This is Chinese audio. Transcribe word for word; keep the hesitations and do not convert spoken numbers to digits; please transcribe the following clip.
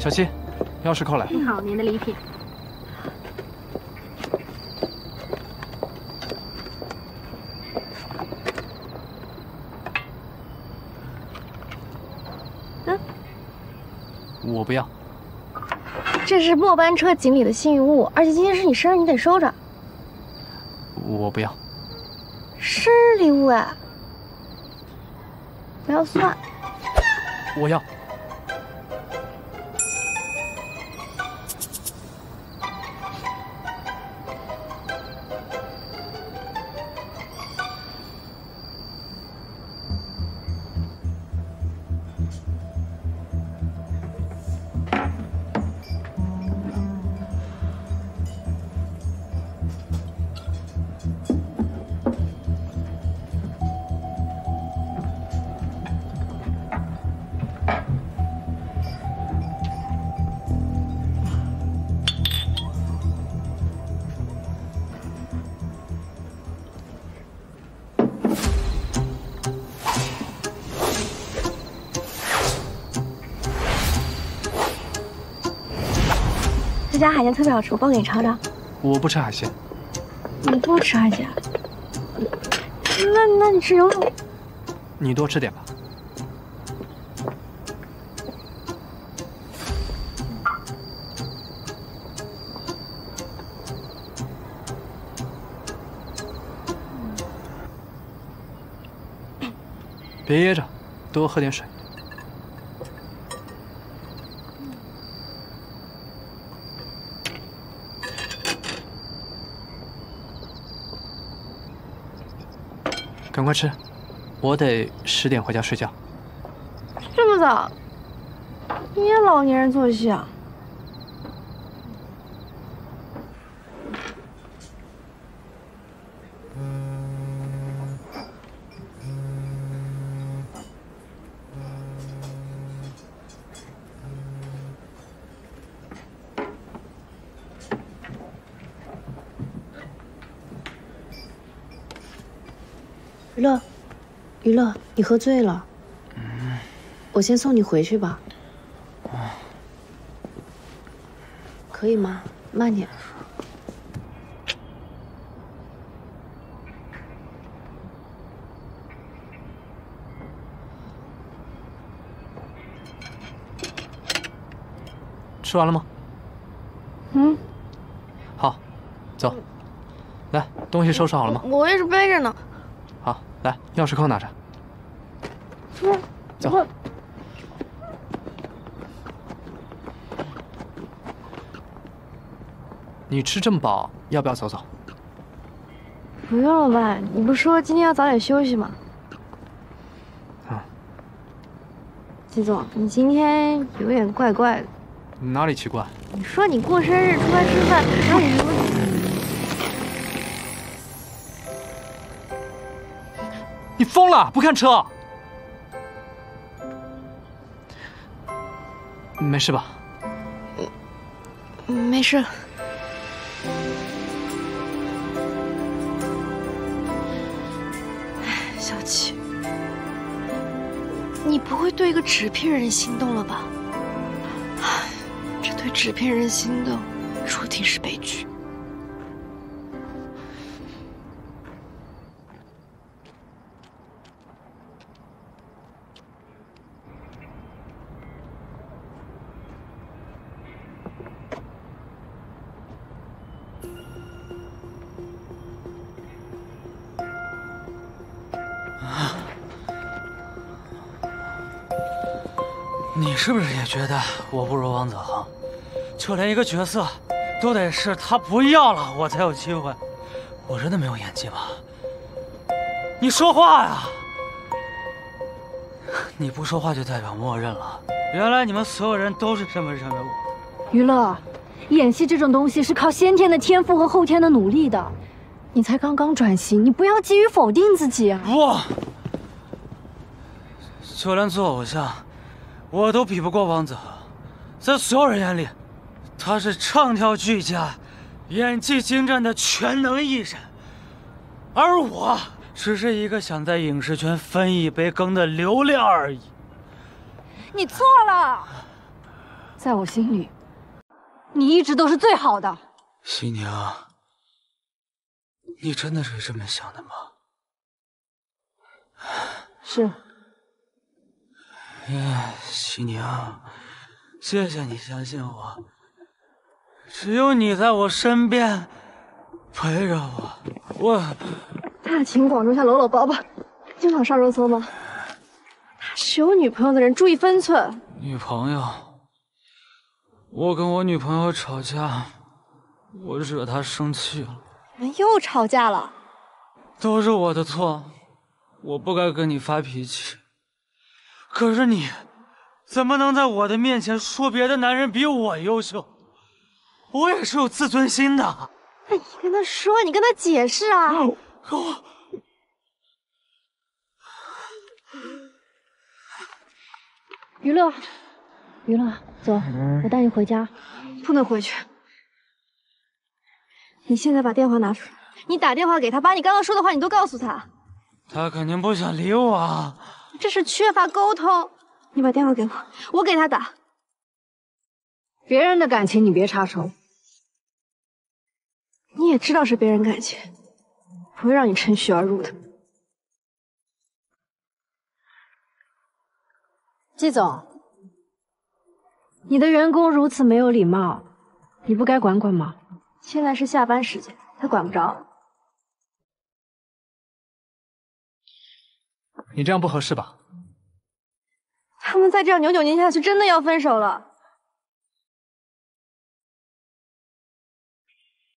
小七，钥匙扣来。 您好，您的礼品。嗯， 我不要。 这是末班车锦鲤的幸运物，而且今天是你生日，你得收着。 我不要。 生日礼物哎，不要算。 我要。 这家海鲜特别好吃，我包给你尝尝。 我不吃海鲜。 你不吃海鲜？那那你吃牛肉？ 你多吃点吧。别噎着，多喝点水。赶快吃，我得十点回家睡觉。 这么早？你也老年人作息啊？ 娱乐，娱乐，你喝醉了。嗯，我先送你回去吧。啊，可以吗？慢点。 吃完了吗？ 嗯。 好，走。来，东西收拾好了吗？ 我一直背着呢。 好，来，钥匙扣拿着。 不， 走。你吃这么饱，要不要走走？ 不用了吧？你不是说今天要早点休息吗？ 啊。 季总，你今天有点怪怪的。 哪里奇怪？ 你说你过生日出来吃饭，然后你说。 你疯了？不看车？没事吧？ 嗯，没事。小七，你不会对一个纸片人心动了吧？这对纸片人心动，注定是悲剧。 你是不是也觉得我不如王子恒？就连一个角色，都得是他不要了，我才有机会。我真的没有演技吗？你说话呀！你不说话就代表默认了。原来你们所有人都是这么认为我。 娱乐，演戏这种东西是靠先天的天赋和后天的努力的。你才刚刚转型，你不要急于否定自己啊！ 不，就连做偶像。我都比不过王子恒，在所有人眼里，他是唱跳俱佳、演技精湛的全能艺人，而我只是一个想在影视圈分一杯羹的流量而已。 你错了， 在我心里，你一直都是最好的。 熙宁，你真的是这么想的吗？ 是。 哎，熙宁，谢谢你相信我。只有你在我身边，陪着我，我大庭广众下搂搂抱抱，就想上热搜吗？他是有女朋友的人，注意分寸。 女朋友，我跟我女朋友吵架，我惹她生气了。 你们又吵架了？ 都是我的错，我不该跟你发脾气。可是你，怎么能在我的面前说别的男人比我优秀？我也是有自尊心的。 那你跟他说，你跟他解释啊。 可我。 娱乐，娱乐，走，我带你回家。 不能回去。你现在把电话拿出来，你打电话给他，把你刚刚说的话你都告诉他。 他肯定不想理我啊。 这是缺乏沟通。你把电话给我，我给他打。 别人的感情你别插手。 你也知道是别人感情，不会让你趁虚而入的。 季总，你的员工如此没有礼貌，你不该管管吗？ 现在是下班时间，他管不着。 你这样不合适吧？ 他们再这样扭扭捏下去，真的要分手了。